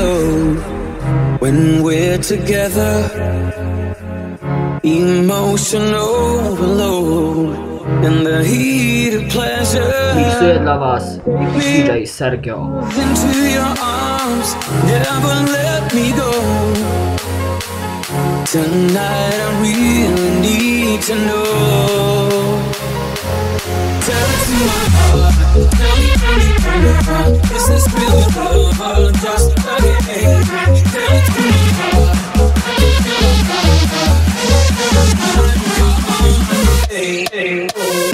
overload when we're together. Emotion overload in the heat of pleasure. Miksuję dla was DJ Sergio. Into your arms, never let me go. Tonight I really need to know. Tell it to my heart, tell me, is this really love or just a game? Tell it to my heart, I can feel my heart. Hey, hey, oh.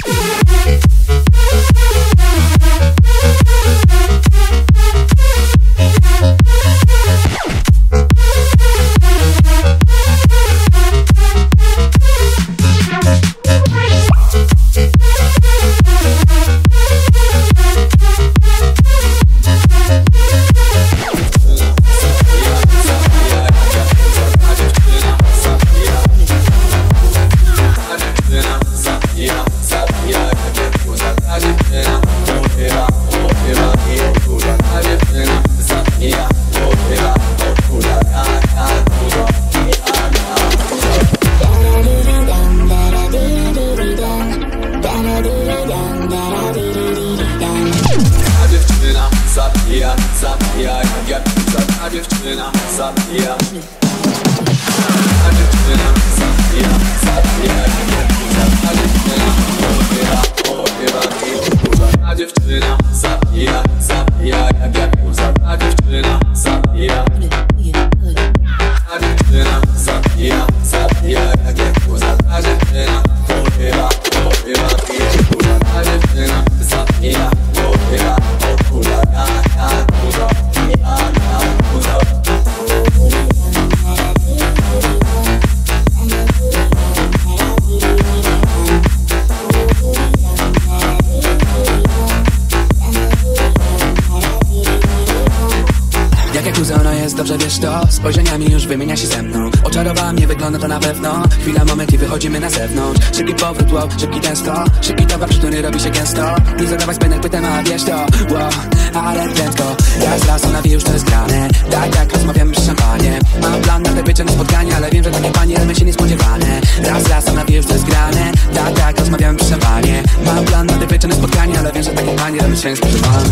Spojrzeniami już wymienia się ze mną. Oczarowała mnie, wygląda to na pewno. Chwila, moment i wychodzimy na zewnątrz. Szybki powrót, wow, szybki tęsko. Szybki towar, który robi się gęsto. Nie zadawać zbędnych pytań, a wiesz to, wow, ale prędko. Ja z lasu nawiję, już to jest grane. Tak jak rozmawiamy przy szampanie. Mam plan na te wieczorne spotkania, ale wiem, że takie panie robią się niespodziewane. Raz z lasu nawiję, już to jest grane. Tak jak rozmawiamy przy szampanie. Mam plan na te wieczorne spotkania, ale wiem, że takie panie robią się niespodziewane.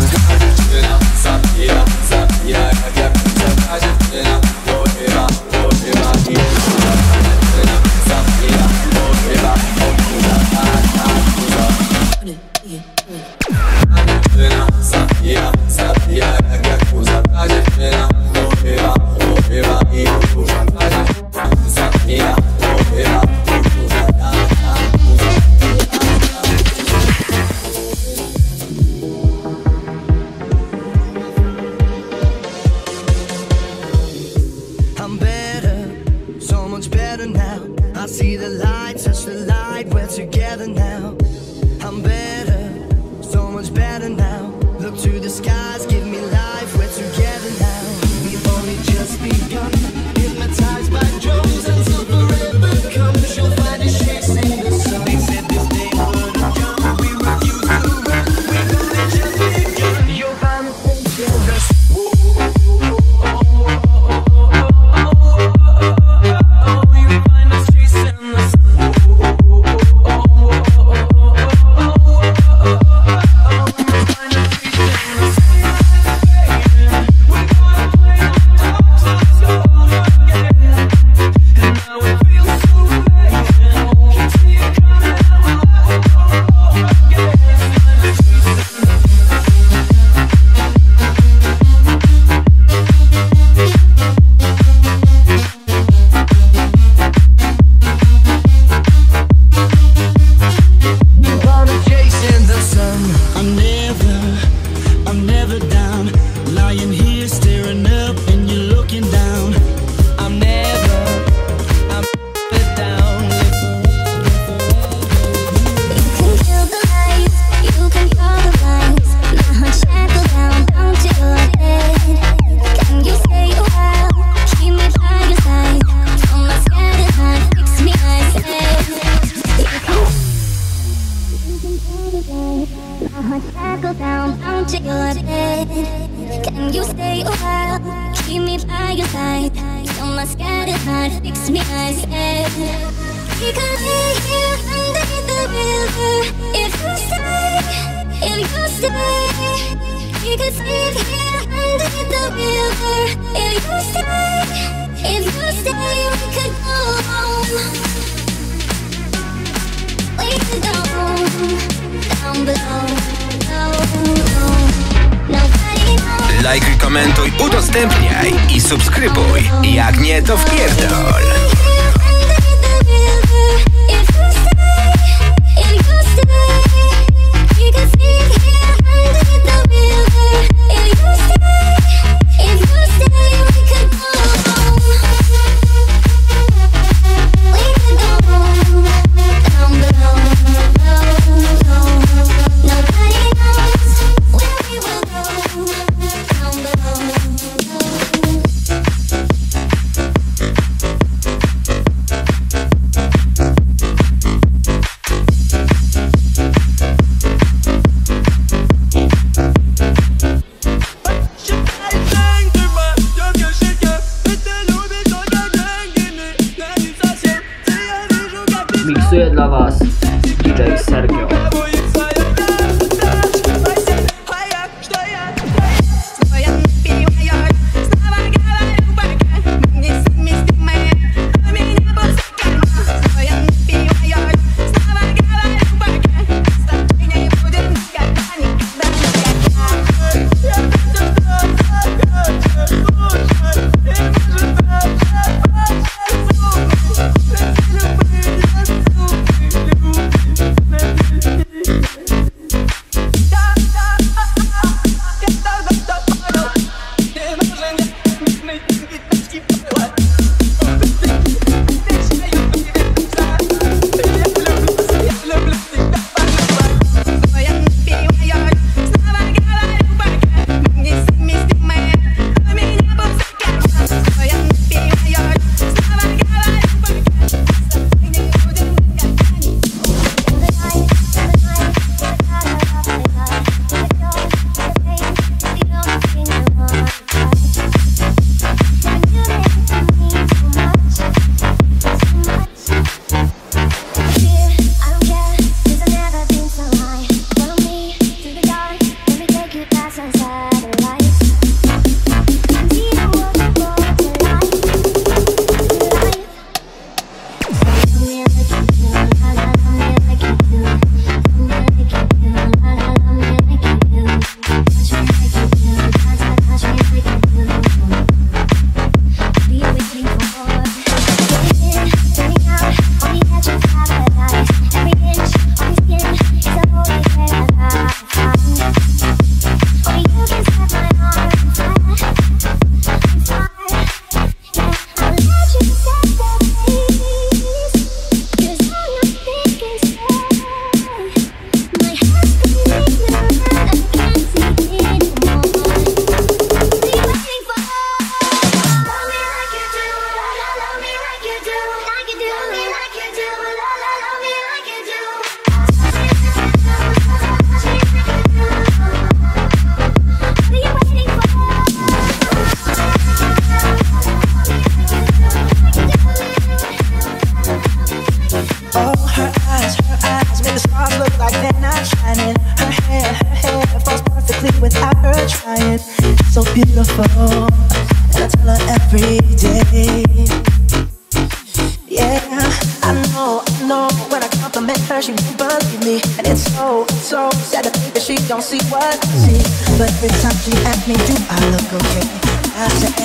by your side. So my scattered heart fix me eyes. We could lay here underneath the river if you stay, if you stay. We could sleep here underneath the river if you stay, if you stay. We could go home. We could go home, down below, nobody knows. Lajkuj, komentuj, udostępniaj i subskrybuj. Jak nie, to wpierdol. Miksuje dla was DJ Sergio. So beautiful, and I tell her every day. Yeah, I know, when I compliment her, she won't believe me. And it's so sad to think that she don't see what I see. But every time she asks me, do I look okay? I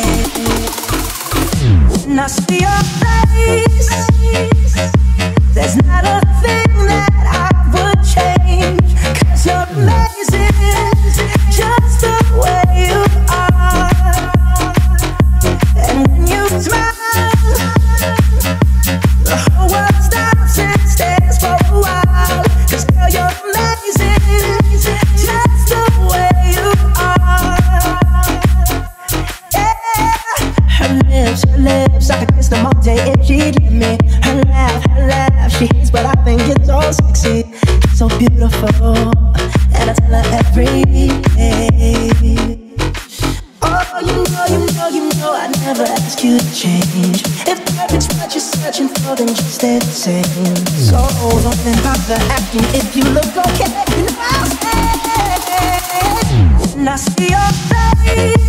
say, when I see your face, there's not a thing that I would change. 'Cause you're amazing, just the way you are. And when you smile, the whole world stops and stares for a while. 'Cause girl, you're amazing, just the way you are. Yeah. Her lips, I could kiss them all day if she'd let me. Her laugh, she hates, but I think it's so sexy, so beautiful. And I tell her every day. Oh, you know, I never ask you to change. If perfect's what you're searching for, then just stay the same. So don't then bother acting if you look okay. You know I'll stay. And I see your face.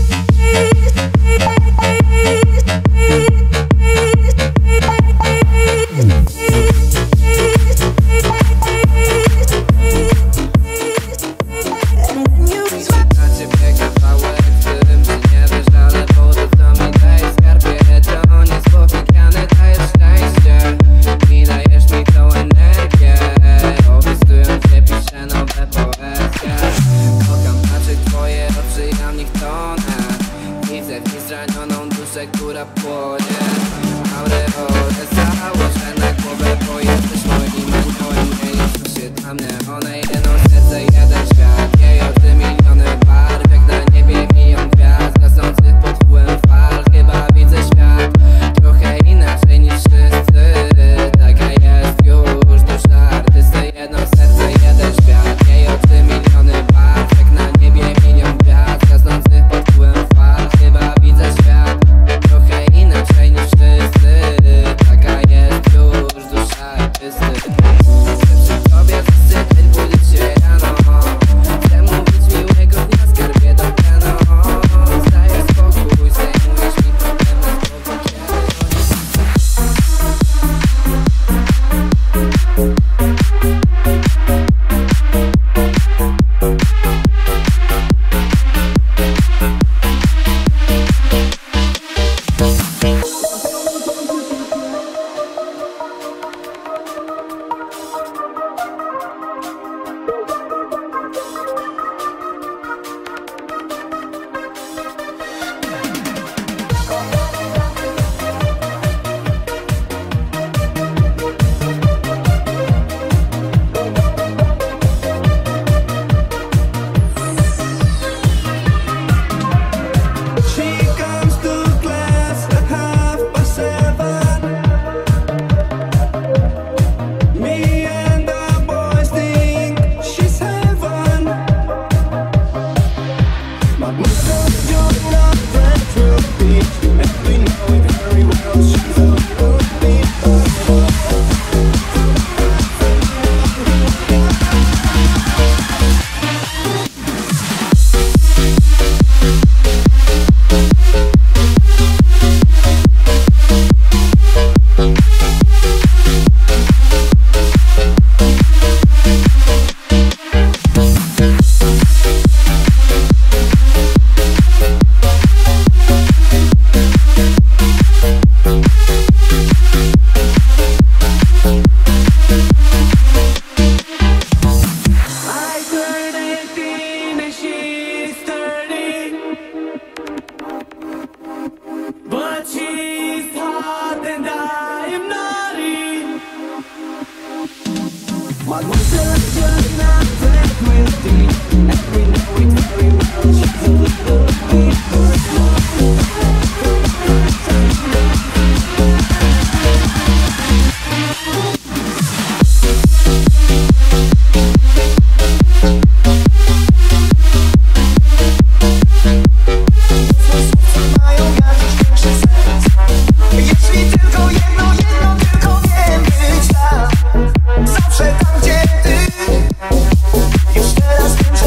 Zawsze tam, gdzie ty już teraz wiem, że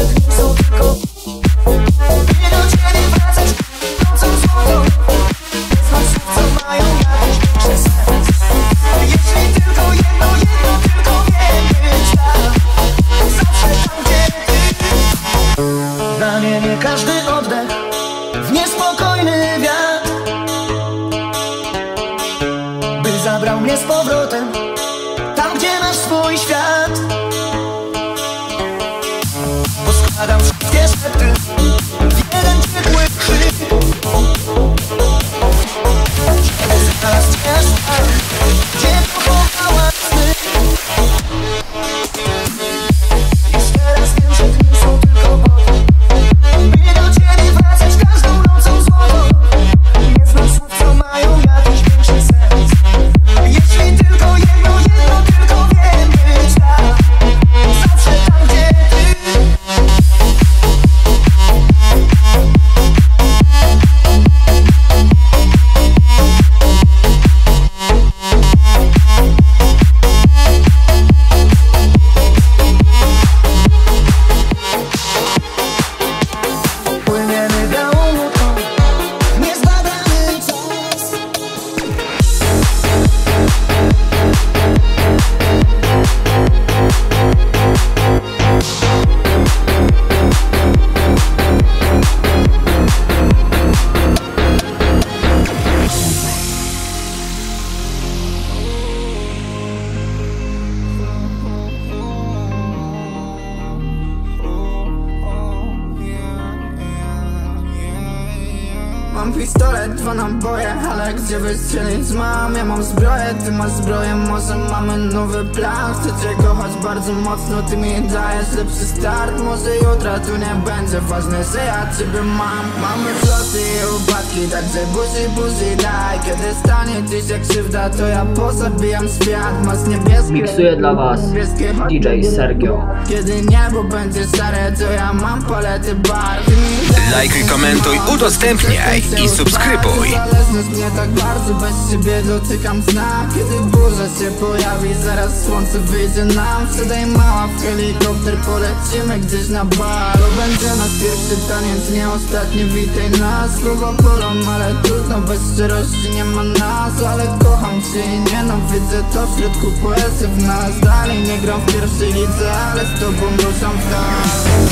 pistolet, 2 naboje, ale gdzie wystrzelić mam? Ja mam zbroję, ty masz zbroję, może mamy nowy plan. Chcę cię kochać bardzo mocno, ty mi dajesz lepszy start. Może jutra tu nie będzie ważne, że ja ciebie mam. Mamy floty i upadki, także buzi daj. Kiedy stanie dziś jak krzywda, to ja pozabijam świat. Masz niebieskie, Miksuje dla was DJ Sergio. kiedy niebo będzie szare, to ja mam palety barw. Lajkuj, komentuj, udostępniaj i subskrybuj. Zależność mnie tak bardzo, bez ciebie dotykam dna. Kiedy burza się pojawi, zaraz słońce wyjdzie nam. Wsiadaj mała w helikopter, polecimy gdzieś na bar. To będzie nasz pierwszy taniec, nie ostatni, witaj nas. Słowa bolą, ale trudno, bez szczerości nie ma nas. Ale kocham cię i nienawidzę, to w środku poezji w nas. Dalej nie gram w pierwszej lidze, ale z tobą ruszam w dal.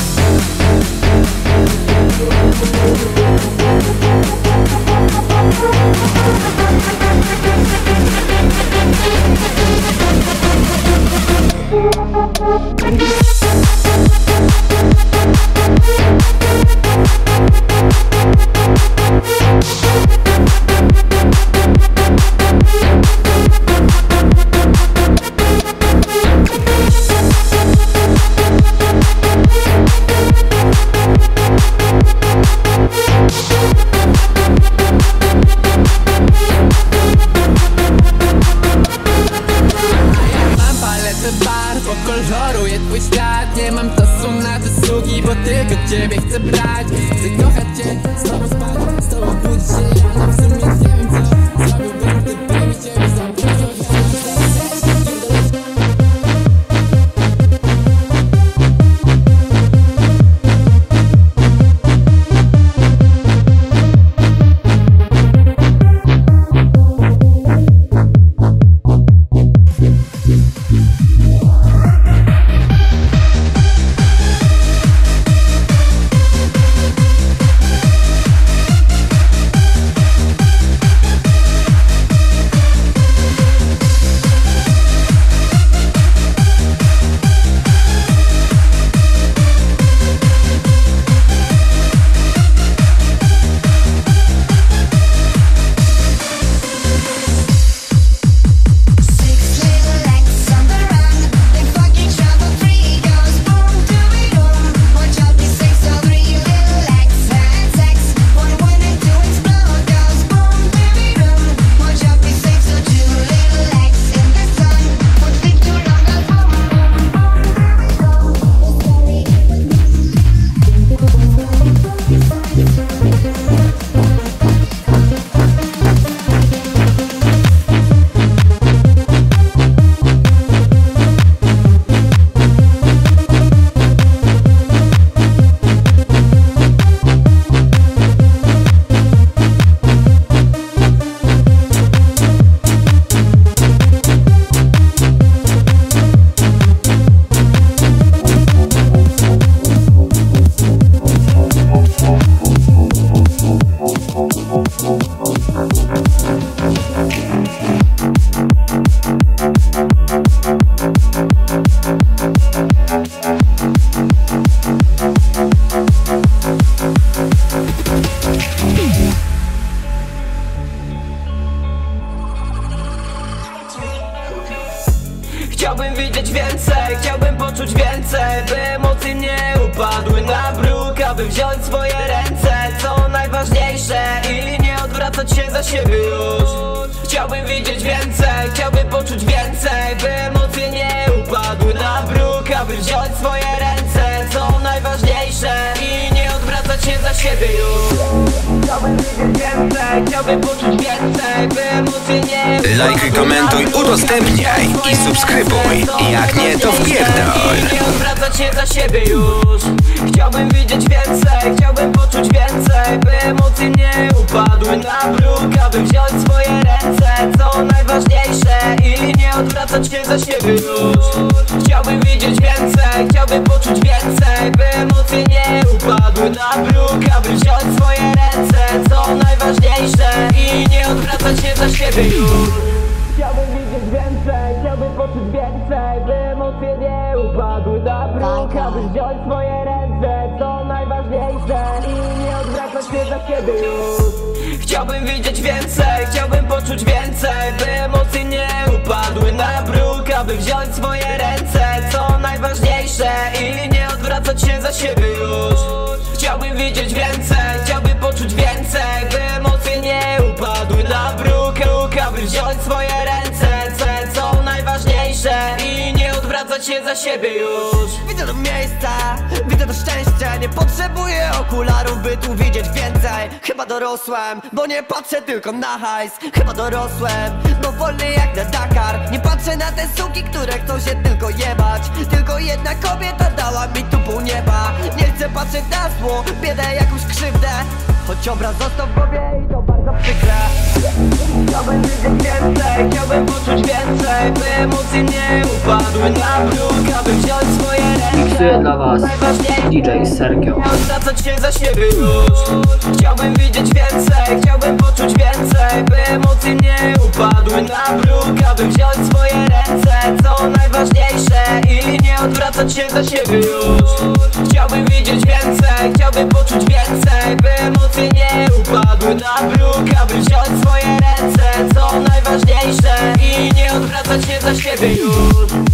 Koloruję twój świat, nie mam czasu na wysługi, bo tylko ciebie chcę brać. Chcę kochać cię, z tobą spać, z tobą budzić się. Ja w sumie nie wiem co zrobiłbym, gdyby mi ciebie zabrać. Chciałbym widzieć więcej, chciałbym poczuć więcej, by emocje nie upadły na bruk, aby wziąć swoje ręce, co najważniejsze, i nie odwracać się za siebie już. Chciałbym widzieć więcej, chciałbym poczuć więcej, by emocje nie upadły na bruk, aby wziąć swoje ręce, co najważniejsze, i nie odwracać się za siebie już. Chciałbym widzieć więcej, chciałbym poczuć więcej, by emocje nie upadły. Lajkuj, komentuj, udostępniaj i subskrybuj. Jak nie, to wpierdol. I nie odwracać się za siebie już. Chciałbym widzieć więcej, chciałbym poczuć więcej, by emocje nie upadły na bruk, aby wziąć swoje ręce, co najważniejsze, i nie odwracać się za siebie już. Chciałbym widzieć więcej, chciałbym poczuć więcej, by emocje nie upadły na bruk, aby wziąć swoje ręce, co najważniejsze, i nie odwracać się za siebie już. Chciałbym widzieć więcej, chciałbym poczuć więcej, by emocje nie upadły na bruk, aby wziąć swoje ręce, co najważniejsze, i nie odwracać się za siebie już. Chciałbym widzieć więcej, chciałbym poczuć więcej, by emocje nie upadły na bruk, aby wziąć swoje ręce, co najważniejsze, i nie odwracać się za siebie już. Chciałbym widzieć więcej, chciałbym poczuć więcej, by emocje nie upadły na bruk, aby wziąć swoje ręce, co najważniejsze, i nie odwracać się za siebie już. Widzę to miejsce, widzę to szczęście. Nie potrzebuję okularów, by tu widzieć więcej. Chyba dorosłem, bo nie patrzę tylko na hajs. Chyba dorosłem, bo wolny jak na Dakar. Nie patrzę na te suki, które chcą się tylko jebać. Tylko jedna kobieta dała mi tu pół nieba. Nie chcę patrzeć na zło, biedę, jakąś krzywdę, choć obraz został w głowie i to bardzo przykre. Chciałbym widzieć więcej, chciałbym poczuć więcej, by emocje nie upadły na bruk, aby wziąć swoje ręce. Miksuje dla was DJ Sergio. Nie odwracać się za siebie już. Chciałbym widzieć więcej, chciałbym poczuć więcej, by emocje nie upadły na bruk, aby wziąć swoje ręce, co najważniejsze, i nie odwracać się za siebie już. Chciałbym widzieć więcej, chciałbym poczuć więcej, by emocje nie upadły na bruk, aby wziąć swoje ręce, co najważniejsze, i nie odwracać się za siebie już.